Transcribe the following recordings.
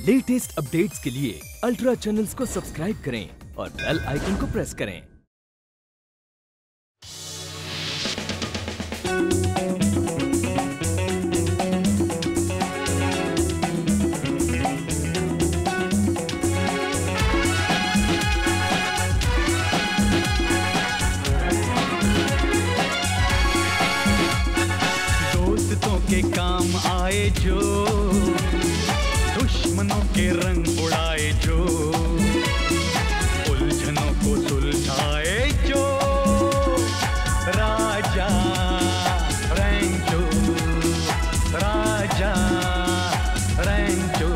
Latest updates के लिए ultra channels को सब्सक्राइब करें और बेल आइकन को प्रेस करें। दोस्तों के काम आए जो, दुश्मनों के रंग उड़ाए जो, उलझनों को सुलझाए जो, राजा रैंचो, राजा रैंचो,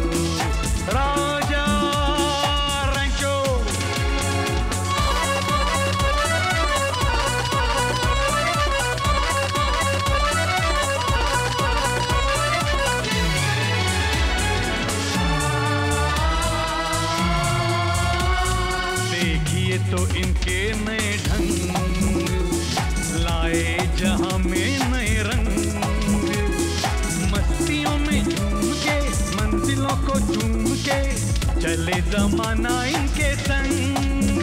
राजा रैंचो। तो इनके नए ढंग लाए जहां में नए रंग, मस्तियों में झूम के मंजिलों को झूम के चले जमाना इनके संग।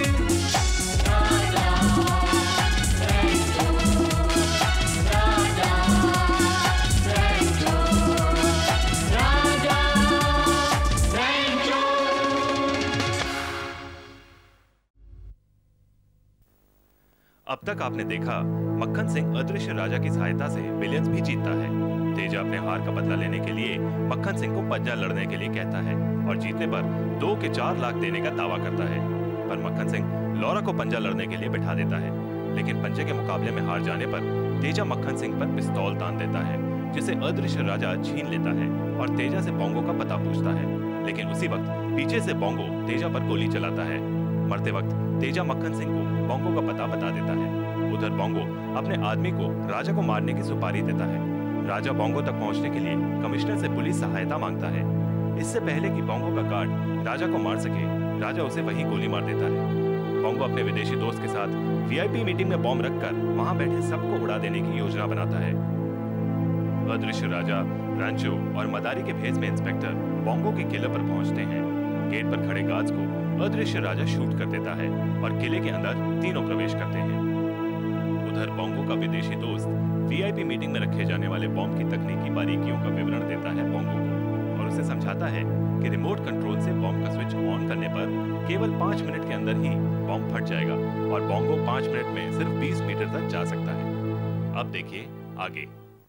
अब तक आपने देखा मक्खन सिंह अदृश्य राजा की सहायता से बिलियंस भी जीतता है। तेजा अपने हार का बदला लेने के लिए मक्खन सिंह को पंजा लड़ने के लिए कहता है और जीतने पर 2 के 4 लाख देने का दावा करता है। पर मक्खन सिंह लौरा को पंजा लड़ने के लिए बिठा देता है, लेकिन पंजे के मुकाबले में हार जाने पर तेजा मक्खन सिंह पर पिस्तौल तान देता है, जिसे अदृश्य राजा छीन लेता है और तेजा से बोंगो का पता पूछता है। लेकिन उसी वक्त पीछे से बोंगो तेजा पर गोली चलाता है। मरते वक्त तेजा मक्खन सिंह को बोंगो का पता बता देता है। उधर बोंगो अपने आदमी को राजा को मारने की सुपारी देता है। राजा बोंगो तक पहुंचने के लिए कमिश्नर से पुलिस सहायता मांगता है। इससे पहले कि बोंगो का गार्ड राजा को मार सके, राजा उसे वहीं गोली मार देता है। बोंगो अपने विदेशी दोस्त के साथ वीआईपी मीटिंग में बॉम्ब रखकर वहां बैठे सबको उड़ा देने की योजना बनाता है। अदृश्य राजा रांचो और मदारी के भेस में इंस्पेक्टर बोंगो के किले पर पहुंचते हैं। गेट पर खड़े गार्ड्स को अदृश्य राजा शूट कर देता है और किले के अंदर तीनों प्रवेश करते हैं। उधर बोंगो का विदेशी दोस्त वीआईपी मीटिंग में रखे जाने वाले बॉम्ब की तकनीकी बारीकियों का विवरण देता है बोंगो को और उसे समझाता है कि रिमोट कंट्रोल से बॉम्ब का स्विच ऑन करने पर केवल 5 मिनट के अंदर ही बॉम्ब फट जाएगा और बोंगो 5 मिनट में सिर्फ 20 मीटर तक जा सकता है। अब देखिए आगे।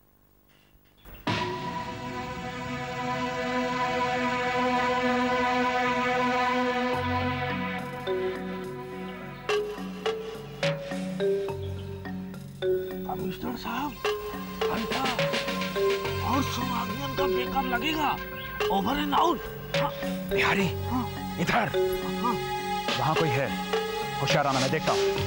कमिश्नर साहब, घंटा और 100 आदमियों का ब्रेकअप लगेगा। Over and out. बिहारी, इधर। वहां कोई है, होशियार आना, मैं देखता हूं।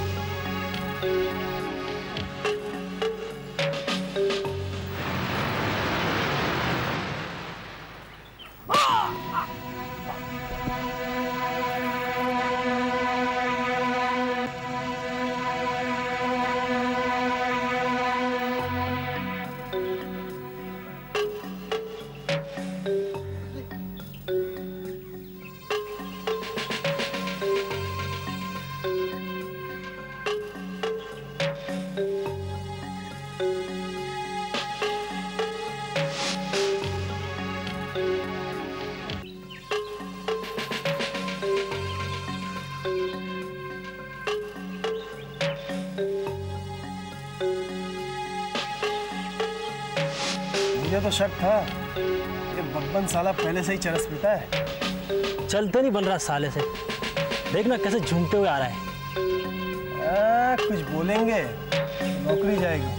मुझे तो शक था ये बब्बन साला पहले से ही चरस पीता है। चलते नहीं बन रहा साले से, देखना कैसे झूमते हुए आ रहा है। कुछ बोलेंगे नौकरी जाएगी।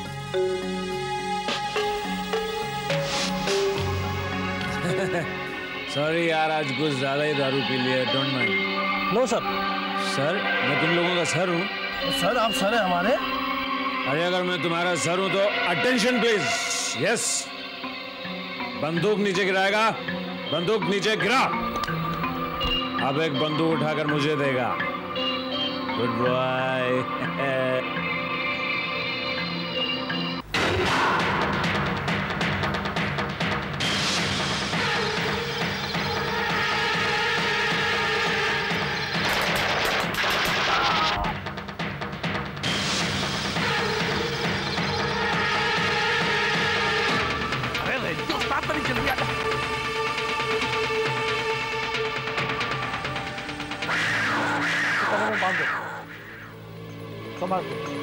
सॉरी यार, आज कुछ ज्यादा ही दारू पी लिया, don't mind. No sir. Sir, मैं तुम लोगों का सर हूँ। सर आप सर है हमारे? अरे अगर मैं तुम्हारा सर हूं तो अटेंशन प्लीज। यस, बंदूक नीचे गिराएगा, बंदूक नीचे गिरा। अब एक बंदूक उठाकर मुझे देगा। Good boy. संभाल।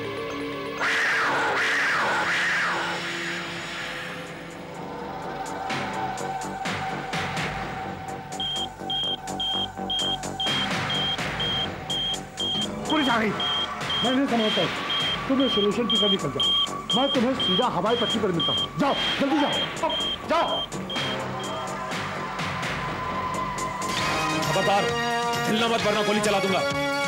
पुलिस आ गई। मैं नहीं समझता, तुम्हें सोल्यूशन पीकर निकल जाओ। मैं तुम्हें सीधा हवाई पट्टी पर मिलता हूँ। जाओ जल्दी जाओ, जाओ। खबरदार, हिलना मत वरना गोली चला दूंगा।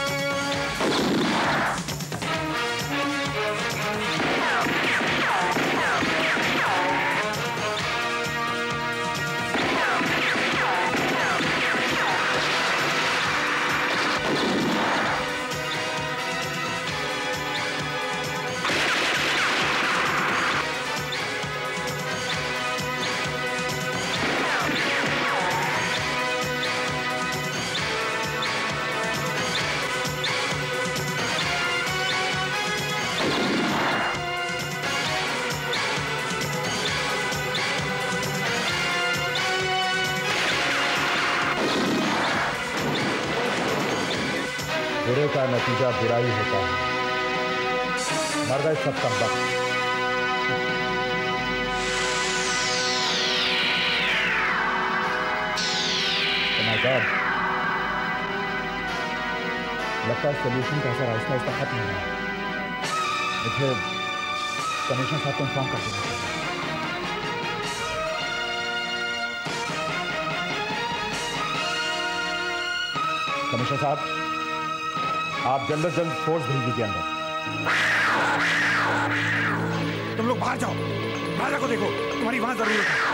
बुरे का नतीजा बुरा ही होता है। मर गए सब कम वक्त। लगता है सोल्यूशन का असर आहिस्ता आहिस्ता खत्म हो रहा है। मुझे कमिश्नर साहब को इन्फॉर्म कर देना चाहिए। कमिश्नर साहब, आप जल्द से जल्द फोर्स भेज दीजिए अंदर। तुम लोग बाहर जाओ, राजा को देखो, तुम्हारी वहां जरूरत है।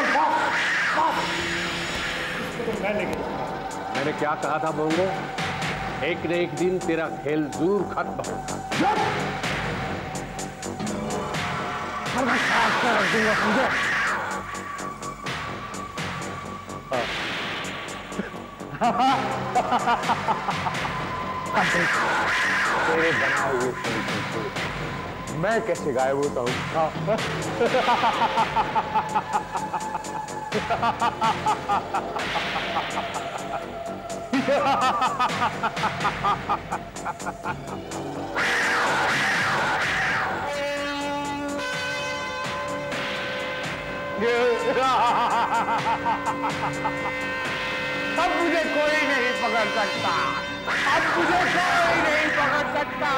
मैंने क्या कहा था बोंगो? एक न एक दिन तेरा खेल जरूर खत्म होगा। मैं साफ कर दूंगा, समझे? तेरे बनाए हुए मैं कैसे गायब होता हूँ? अब मुझे कोई नहीं पकड़ सकता। अब मुझे कोई नहीं पकड़ सकता।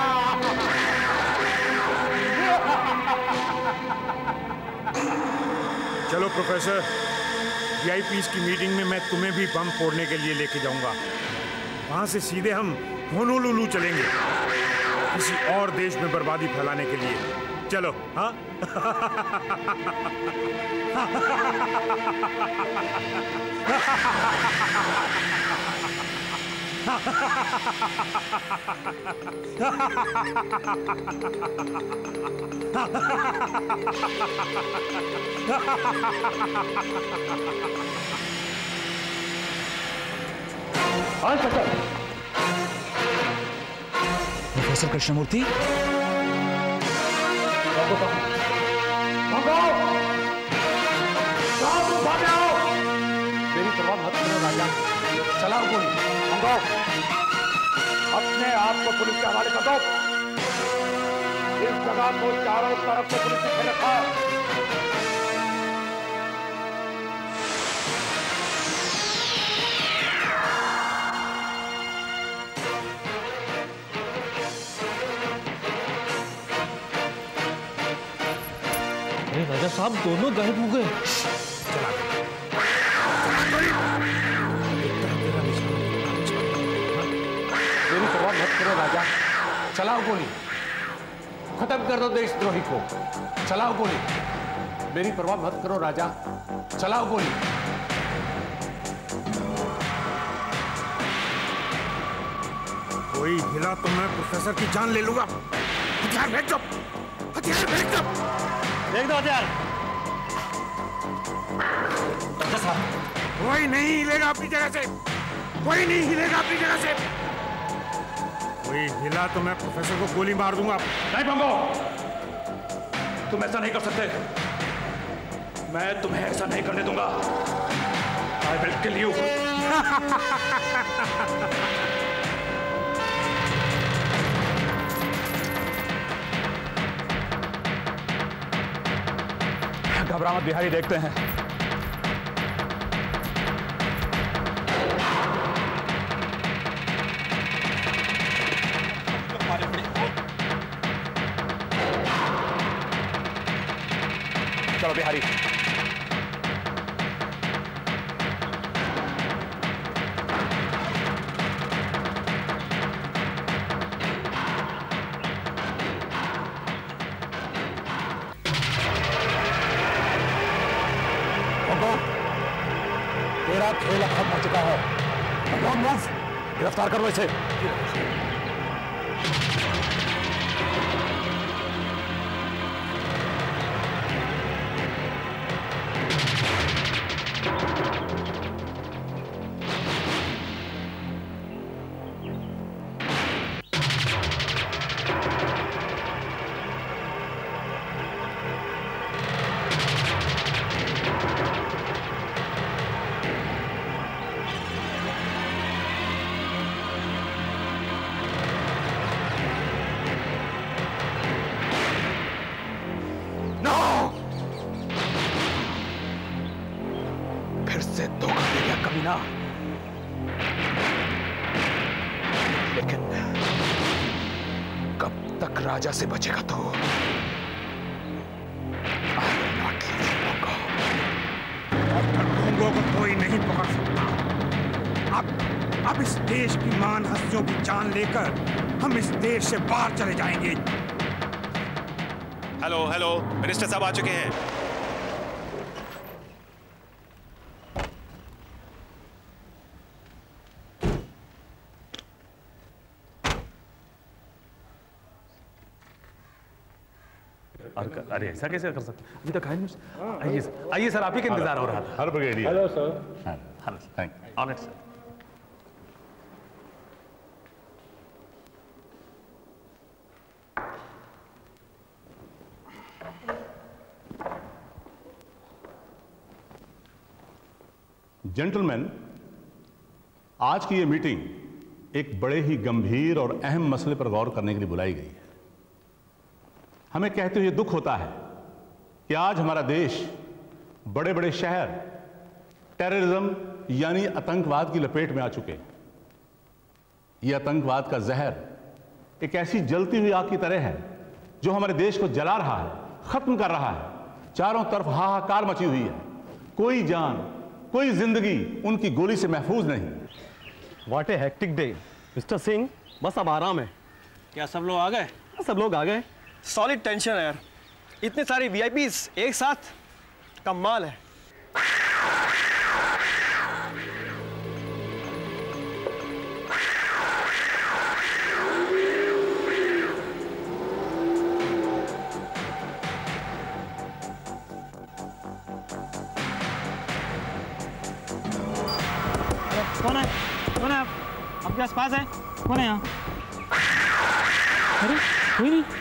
चलो प्रोफेसर, वीआईपीज की मीटिंग में मैं तुम्हें भी बम फोड़ने के लिए लेके जाऊंगा। वहां से सीधे हम होनोलुलु चलेंगे, किसी और देश में बर्बादी फैलाने के लिए। चलो। हाँ प्रोफेसर कृष्णमूर्ति, मेरी परवाह मत करो राजा, चलाओ गोली। अपने आप को पुलिस के हवाले कर दो। इस जगह को चारों तरफ से पुलिस ने घेर रखा है। राजा साहब दोनों गायब हो गए। मेरी परवाह मत करो राजा, चलाओ गोली। खत्म कर दो देशद्रोही को, चलाओ गोली। मेरी परवाह मत करो राजा, चलाओ गोली। कोई हिला तो मैं प्रोफेसर की जान ले लूंगा। हथियार फेंक दो, हथियार फेंक दो। देख दो हथियार। कोई नहीं हिलेगा अपनी जगह से, कोई नहीं हिलेगा अपनी जगह से। कोई हिला तो मैं प्रोफेसर को गोली मार दूंगा। नहीं बंगो, तुम ऐसा नहीं कर सकते। मैं तुम्हें ऐसा नहीं करने दूंगा। I will kill you. घबरा मत बिहारी, देखते हैं। चलो बिहारी। तेरा खेल खत्म हो चुका है। गिरफ्तार करो इसे। लेकिन कब तक राजा से बचेगा तो ढोंगों को कोई नहीं पकड़ सकता। अब इस देश की मान हस्तियों की जान लेकर हम इस देश से बाहर चले जाएंगे। हेलो हेलो, मिनिस्टर साहब आ चुके हैं। अरे ऐसा कैसे कर सकते, अभी तक आइए सर, आइए सर, आप ही का इंतजार हो रहा था। हर brigadier. Hello sir. Hello, thank you. Honoured sir. Gentleman, आज की ये मीटिंग एक बड़े ही गंभीर और अहम मसले पर गौर करने के लिए बुलाई गई है। हमें कहते हुए दुख होता है कि आज हमारा देश बड़े बड़े शहर टेररिज्म यानी आतंकवाद की लपेट में आ चुके हैं। यह आतंकवाद का जहर एक ऐसी जलती हुई आग की तरह है जो हमारे देश को जला रहा है, खत्म कर रहा है। चारों तरफ हाहाकार मची हुई है। कोई जान, कोई जिंदगी उनकी गोली से महफूज नहीं। What a hectic day. Mister Singh, बस अब आराम है। क्या सब लोग आ गए? सब लोग आ गए। सॉलिड टेंशन है यार, इतने सारे वीआईपीज एक साथ, कमाल है। कौन है? कौन है आप? आपके आसपास है? कौन है यहाँ? अरे कोई नहीं।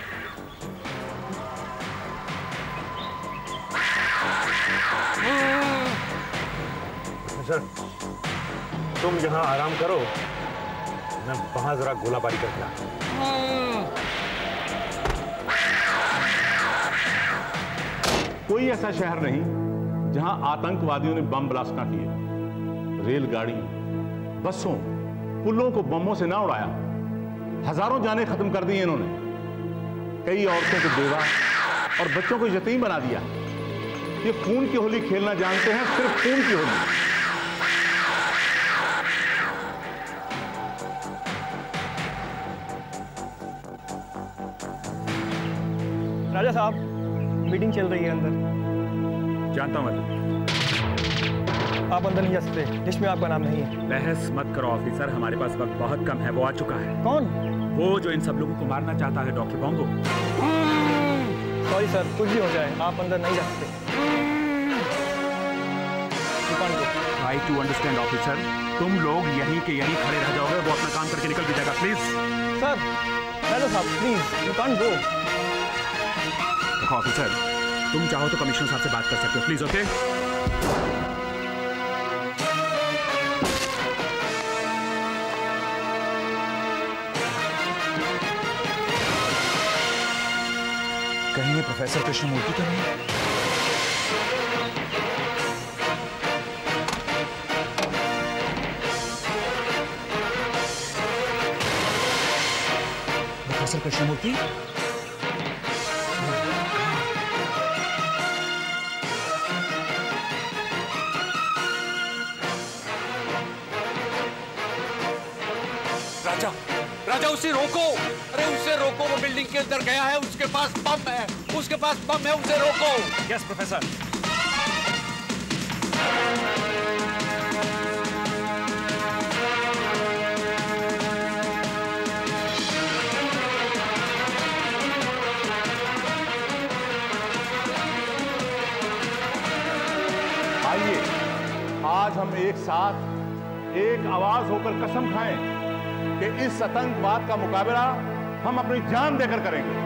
सर, तुम यहाँ आराम करो, मैं वहां जरा गोलाबारी करके आता हूं। कोई ऐसा शहर नहीं जहां आतंकवादियों ने बम ब्लास्ट ना किए। रेलगाड़ियों, बसों, पुलों को बमों से ना उड़ाया। हजारों जानें खत्म कर दी इन्होंने। कई औरतों को बेवा और बच्चों को यतीम बना दिया। ये खून की होली खेलना जानते हैं, सिर्फ खून की होली। राजा साहब, मीटिंग चल रही है अंदर। जानता हूं मैं। आप अंदर नहीं जा सकते, लिस्ट में आपका नाम नहीं है। बहस मत करो ऑफिसर, हमारे पास वक्त बहुत कम है। वो आ चुका है। कौन? वो जो इन सब लोगों को मारना चाहता है, डॉक्टर बोंगो। सॉरी सर, कुछ भी हो जाए, आप अंदर नहीं जा सकते। ट्राई टू अंडरस्टैंड ऑफिसर, तुम लोग यहीं के यहीं खड़े रह जाओगे, वो अपना काम करके निकल भी जाएगा। प्लीज सर, राजा साहब प्लीज, यू कांट गो। देखो ऑफिसर, तुम चाहो तो कमिश्नर साहब से बात कर सकते हो, प्लीज। ओके? कहीं ये प्रोफेसर कृष्णमूर्ति तो नहीं? प्रोफेसर कृष्णमूर्ति। राजा, राजा उसे रोको। अरे उसे रोको, वो बिल्डिंग के अंदर गया है, उसके पास बम है, उसके पास बम है, उसे रोको। Yes professor. आइए आज हम एक साथ एक आवाज होकर कसम खाएं कि इस आतंकवाद का मुकाबला हम अपनी जान देकर करेंगे।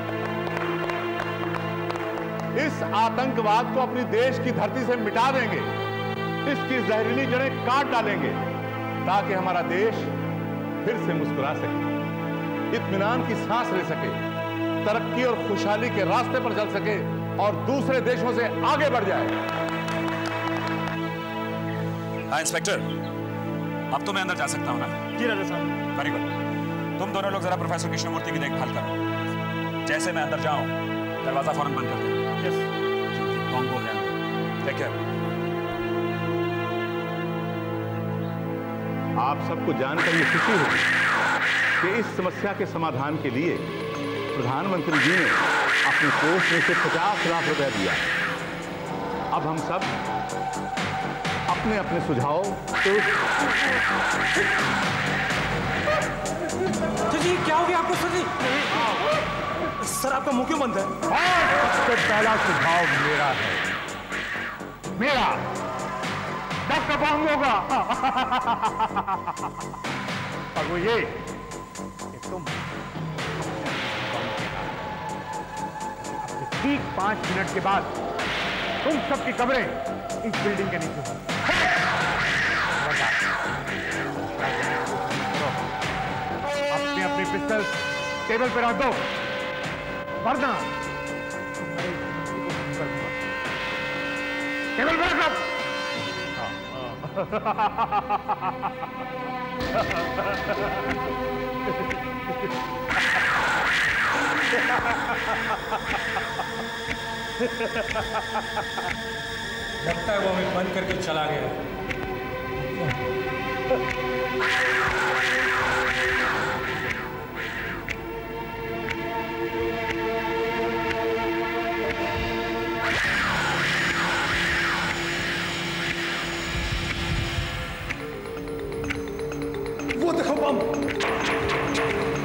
इस आतंकवाद को अपनी देश की धरती से मिटा देंगे, इसकी जहरीली जड़ें काट डालेंगे ताकि हमारा देश फिर से मुस्कुरा सके, इत्मीनान की सांस ले सके, तरक्की और खुशहाली के रास्ते पर चल सके और दूसरे देशों से आगे बढ़ जाए। हाँ इंस्पेक्टर, अब तो मैं अंदर जा सकता हूँ ना? जी राजा साहब। Very good. तुम दोनों लोग जरा प्रोफेसर कृष्णमूर्ति की देखभाल करो। जैसे मैं अंदर जाऊं दरवाजा फौरन बंद कर दो। यस। कौन बोल रहे हैं? Take care. आप सबको जानकर ये खुशी होगी कि इस समस्या के समाधान के लिए प्रधानमंत्री जी ने अपने कोष में से 50 लाख रुपया दिया। अब हम सब अपने अपने सुझाव जी क्या हो गया आपको सर जी? सर आपका मुंह क्यों बंद है? सबसे पहला सुझाव मेरा है, मेरा 10 का बम होगा। और वो ये कि तुम ठीक 5 मिनट के बाद तुम सबकी कब्रें इस बिल्डिंग के नीचे होंगी। अपनी अपनी पिस्टल टेबल पर रख दो, वरना टेबल पर रख। लगता है वो हमें बंद करके चला गया। वो देखो बम।